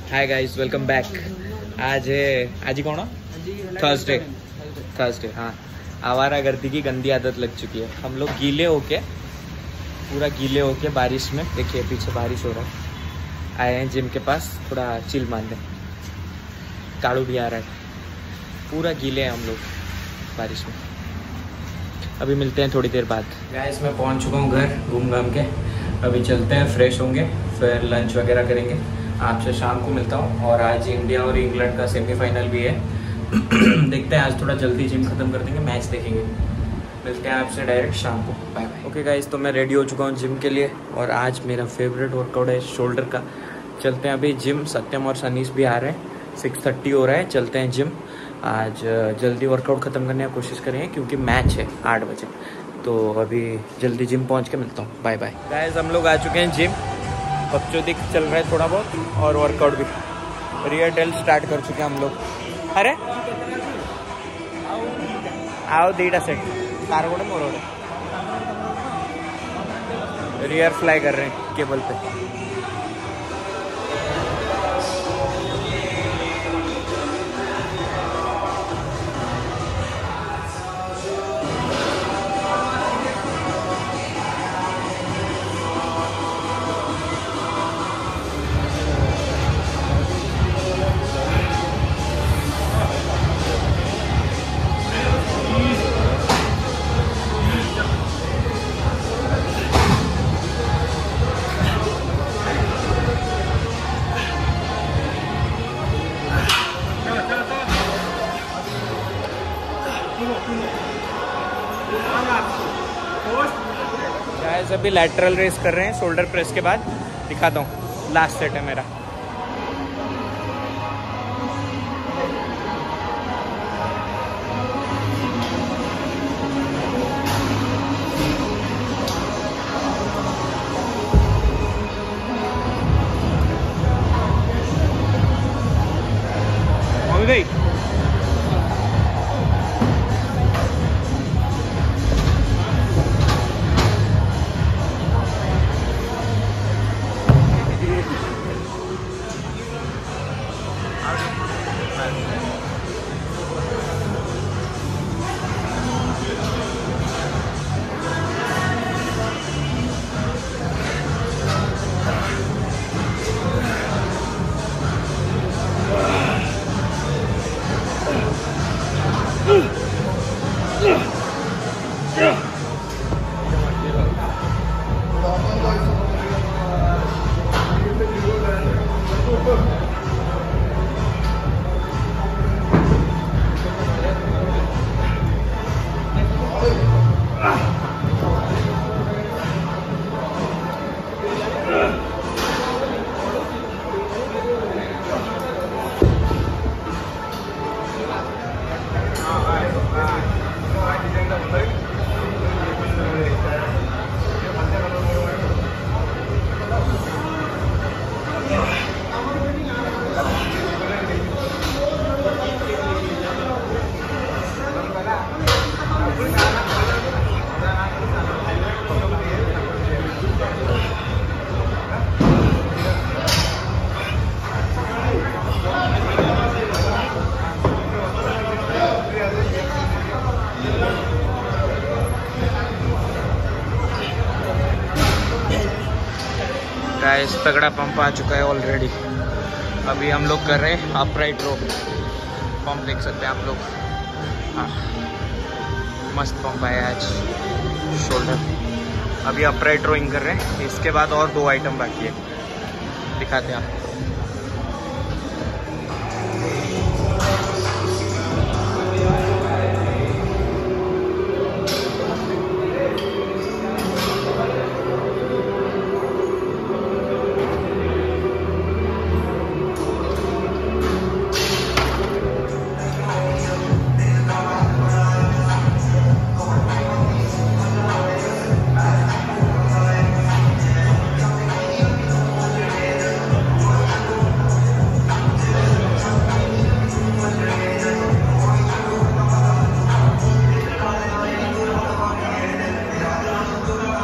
Hi guys, welcome back. आज ही कौन? Thursday. हाँ, आवारा गर्दी की गंदी आदत लग चुकी है। हम लोग पूरा गीले होके बारिश में, देखिए पीछे बारिश हो रहा है, आए हैं जिम के पास थोड़ा चिल मारने। काड़ू भी आ रहा है, पूरा गीले हैं हम लोग बारिश में। अभी मिलते हैं थोड़ी देर बाद। गाइस, मैं पहुंच चुका हूँ घर घूम घाम के। अभी चलते हैं, फ्रेश होंगे, फिर लंच वगैरह करेंगे। आपसे शाम को मिलता हूँ। और आज इंडिया और इंग्लैंड का सेमीफाइनल भी है। देखते हैं, आज थोड़ा जल्दी जिम खत्म कर देंगे, मैच देखेंगे। मिलते हैं आपसे डायरेक्ट शाम को। Bye bye. ओके गाइस, तो मैं रेडी हो चुका हूँ जिम के लिए। और आज मेरा फेवरेट वर्कआउट है शोल्डर का। चलते हैं अभी जिम। सत्यम और सनीश भी आ रहे हैं। 6:30 हो रहा है, चलते हैं जिम। आज जल्दी वर्कआउट ख़त्म करने की कोशिश करेंगे क्योंकि मैच है 8 बजे। तो अभी जल्दी जिम पहुंच के मिलता हूँ। Bye bye. गाइस, हम लोग आ चुके हैं जिम। बकचोदी चल रहा है थोड़ा बहुत, और वर्कआउट भी। रियर डेल स्टार्ट कर चुके हैं हम लोग। अरे आओ दीटा सेट कारगोड़े मोरोड़े। रियर फ्लाई कर रहे हैं केबल पे। गाइस, अभी लैटरल रेस कर रहे हैं शोल्डर प्रेस के बाद। दिखाता हूँ, लास्ट सेट है मेरा। हो गई। गाइस, तगड़ा पंप आ चुका है ऑलरेडी। अभी हम लोग कर रहे हैं अपराइट रो। पंप देख सकते हैं आप लोग। हाँ, मस्त पंप आया आज शोल्डर। अभी अपराइट रोइंग कर रहे हैं। इसके बाद और 2 आइटम बाकी है, दिखाते हैं आपको।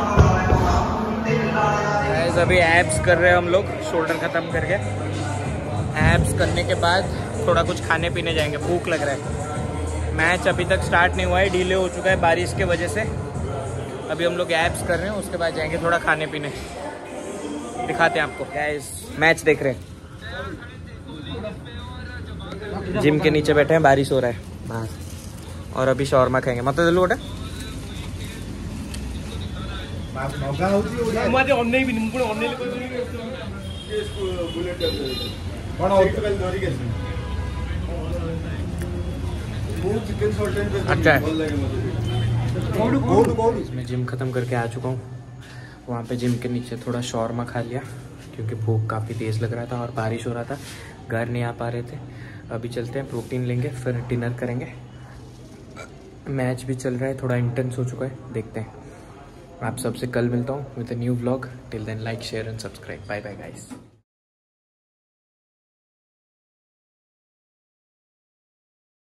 अभी एब्स कर रहे हैं हम लोग शोल्डर ख़त्म करके। एब्स करने के बाद थोड़ा कुछ खाने पीने जाएंगे, भूख लग रहा है। मैच अभी तक स्टार्ट नहीं हुआ है, डिले हो चुका है बारिश के वजह से। अभी हम लोग एब्स कर रहे हैं, उसके बाद जाएंगे थोड़ा खाने पीने, दिखाते हैं आपको। गाइस मैच देख रहे हैं, जिम के नीचे बैठे हैं, बारिश हो रहा है बाहर, और अभी शॉर्मा खाएंगे। मतलब दिलू गोटे अच्छा है। मैं जिम ख़त्म करके आ चुका हूँ, वहाँ पे जिम के नीचे थोड़ा शॉर्मा खा लिया क्योंकि भूख काफ़ी तेज़ लग रहा था और बारिश हो रहा था, घर नहीं आ पा रहे थे। अभी चलते हैं, प्रोटीन लेंगे, फिर डिनर करेंगे। मैच भी चल रहा है, थोड़ा इंटेंस हो चुका है, देखते हैं। आप सबसे कल मिलता हूँ with a new vlog. Till then like share and subscribe. Bye bye guys.